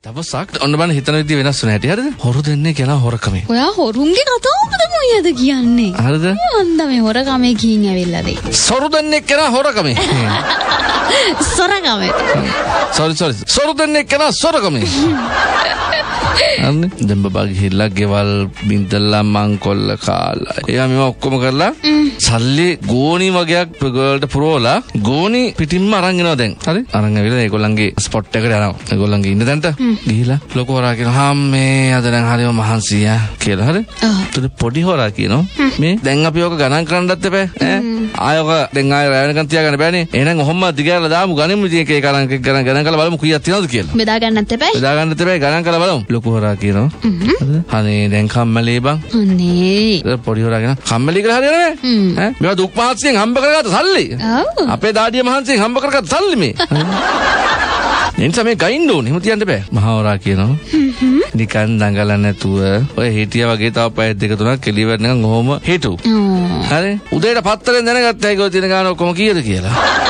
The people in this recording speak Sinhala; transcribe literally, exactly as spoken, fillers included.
දවසක් ඔන්න බලන්න හිතන විදිය වෙනස් වෙන හැටි හරිද? හොරු දෙන්නේ කියලා හොරකමේ. ඔයා හොරුන්ගේ කතාවද මොයියද කියන්නේ? හරිද? මන්ද මේ හොරකමේ කියින් ඇවිල්ලාද? සොරු දෙන්නේ කියලා හොරකමේ. සොරකමේ. sorry sorry. සොරු දෙන්නේ කියලා සොරකමේ. අනේ දැන් බබා ගිහිල්ලා ගෙවල් බින්දලා මංකොල්ල කාලා. එයා මේව ඔක්කොම කරලා සල්ලි ගෝණි වගේක් ගර්ල්ට පුරවලා ගෝණි පිටින්ම අරන් එනවා දැන්. හරි? අරන් ඇවිල්ලා ඒගොල්ලන්ගේ ස්පොට් එකට යනවා. ඒගොල්ලන්ගේ ඉන්න තැනට ගිහිල්ලා ලොකු හොරා කියනවා "හම්මේ අද දැන් හරියම මහන්සියා" කියලා. හරි? ඒතර පොඩි හොරා කියනවා "මේ දැන් අපි ඔක ගණන් කරන්නත් එපා. ඈ ආයක දැන් ආය රැවෙනකන් තියාගන්න බෑනේ. එහෙනම් ඔහොම දිගහැරලා දාමු ගණන් ඉතින් එක එක ගණන් ගණන් ගණන් කරලා බලමු කීයක් තියනවද කියලා." බෙදා ගන්නත් එපා. බෙදා ගන්නත් එපා ගණන් කරලා බලමු. ලොකු හොරා කියනවා. අනේ දැන් කම්මැලි බං. අනේ. පොඩි හොරා කියනවා කම්මැලි කියලා හරියන්නේ ඈ. මේවා දුක් මහන්සියෙන් හම්බ කරගත්ත සල්ලි. අපේ දාඩිය මහන්සියෙන් හම්බ කරගත්ත සල්ලි මේ. එනිසා මේ ගයින්න ඕනේ. එහෙම තියන්න බෑ. මහා හොරා කියනවා. නිකන් දඟල නැතුව ඔය හිටියා වගේ තව පැය දෙක තුනක් කෙලිවර නිකන් ඔහොම හිටු. හරි. උදේට පත්තරෙන් දැනගත්තා ඒක ඔය තියෙන ගාන ඔක්කොම කීයද කියලා.